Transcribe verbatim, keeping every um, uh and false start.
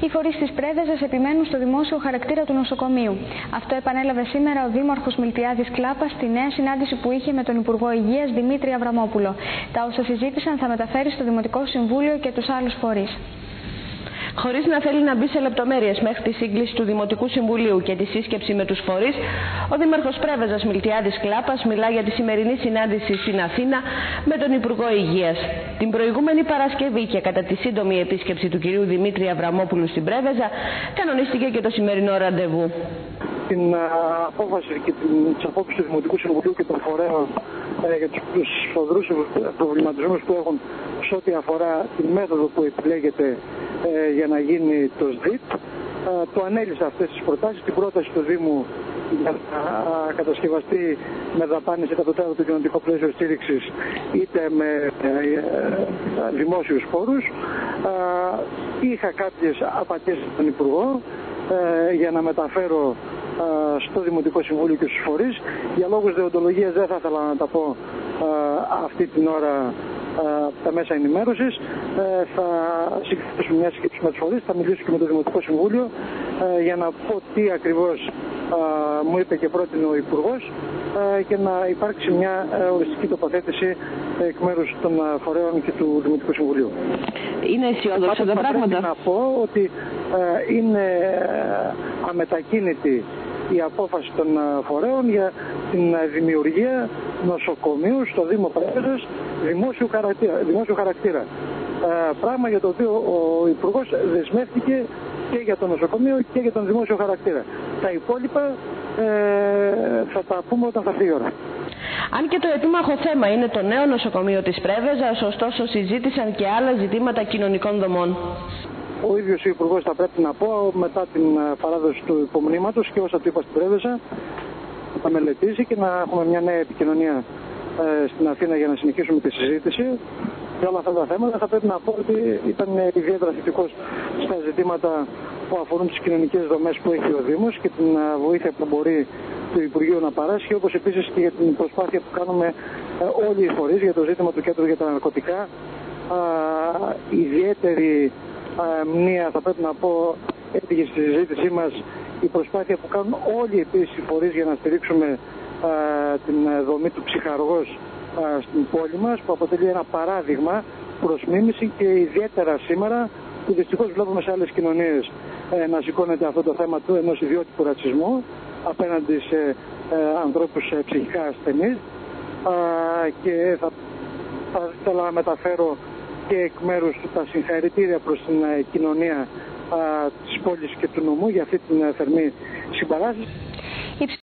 Οι φορείς της Πρέβεζας επιμένουν στο δημόσιο χαρακτήρα του νοσοκομείου. Αυτό επανέλαβε σήμερα ο Δήμαρχος Μιλτιάδης Κλάπας στη νέα συνάντηση που είχε με τον Υπουργό Υγείας Δημήτρη Αβραμόπουλο. Τα όσα συζήτησαν θα μεταφέρει στο Δημοτικό Συμβούλιο και τους άλλους φορείς. Χωρίς να θέλει να μπει σε λεπτομέρειες μέχρι τη σύγκληση του Δημοτικού Συμβουλίου και τη σύσκεψη με τους φορείς, ο Δήμαρχος Πρέβεζας Μιλτιάδης Κλάπας μιλά για τη σημερινή συνάντηση στην Αθήνα με τον Υπουργό Υγείας. Την προηγούμενη Παρασκευή και κατά τη σύντομη επίσκεψη του κυρίου Δημήτρη Αβραμόπουλου στην Πρέβεζα, κανονίστηκε και το σημερινό ραντεβού. Την απόφαση και τις απόψεις του Δημοτικού Συμβουλίου και των φορέων ε, για τους σοβαρούς προβληματισμούς που έχουν σε ό,τι αφορά τη μέθοδο που επιλέγεται ε, για να γίνει το ΣΔΙΤ. Ε, το ανέλησα αυτές τις προτάσεις, την πρόταση του Δήμου για να κατασκευαστεί με δαπάνες εκατοντάδων του κοινωνικού πλαίσιο στήριξης είτε με ε, ε, δημόσιους πόρους. Ε, είχα κάποιες απαντήσεις στον Υπουργό ε, για να μεταφέρω στο Δημοτικό Συμβούλιο και στους φορείς. Για λόγους δεοντολογίας δεν θα ήθελα να τα πω αυτή την ώρα τα μέσα ενημέρωσης. Θα συγκεκριτήσουμε μια σκέψη με τους φορείς, θα μιλήσω και με το Δημοτικό Συμβούλιο για να πω τι ακριβώς μου είπε και πρότεινε ο Υπουργός και να υπάρξει μια οριστική τοποθέτηση εκ μέρους των φορέων και του Δημοτικού Συμβουλίου. Είναι αισιόδοξα τα πράγματα. Πρέπει να πω ότι είναι αμετακίνητη η απόφαση των φορέων για την δημιουργία νοσοκομείου στο Δήμο Πρέβεζας δημόσιου χαρακτήρα. Δημόσιου χαρακτήρα. Ε, πράγμα για το οποίο ο Υπουργός δεσμεύτηκε και για το νοσοκομείο και για τον δημόσιο χαρακτήρα. Τα υπόλοιπα ε, θα τα πούμε όταν θα έρθει η ώρα. Αν και το επίμαχο θέμα είναι το νέο νοσοκομείο της Πρέβεζας, ωστόσο συζήτησαν και άλλα ζητήματα κοινωνικών δομών. Ο ίδιος ο Υπουργός, θα πρέπει να πω, μετά την παράδοση του υπομνήματος και όσα του είπα στην Πρέβεζα, θα μελετήσει και να έχουμε μια νέα επικοινωνία ε, στην Αθήνα για να συνεχίσουμε τη συζήτηση. Για όλα αυτά τα θέματα θα πρέπει να πω ότι ήταν ιδιαίτερα θετικός στα ζητήματα που αφορούν τις κοινωνικές δομές που έχει ο Δήμος και την βοήθεια που μπορεί το Υπουργείο να παράσχει, όπως επίσης και για την προσπάθεια που κάνουμε ε, όλοι οι φορείς για το ζήτημα του κέντρου για τα ναρκωτικά. Ε, ιδιαίτερη ε, μνήα, θα πρέπει να πω, έτυχε στη συζήτησή μας η προσπάθεια που κάνουν όλοι επίσης οι φορείς για να στηρίξουμε ε, την δομή του ψυχαργός ε, στην πόλη μας, που αποτελεί ένα παράδειγμα προς μίμηση και ιδιαίτερα σήμερα που δυστυχώς βλέπουμε σε άλλες κοινωνίες ε, να σηκώνεται αυτό το θέμα του ενός ιδιότυπου ρατσισμού απέναντι σε ε, ανθρώπους ε, ψυχικά ασθενείς ε, και θα, θα ήθελα να μεταφέρω και εκ μέρους του τα συγχαρητήρια προς την ε, κοινωνία ε, της πόλης και του νομού για αυτή την ε, θερμή συμπαράσταση.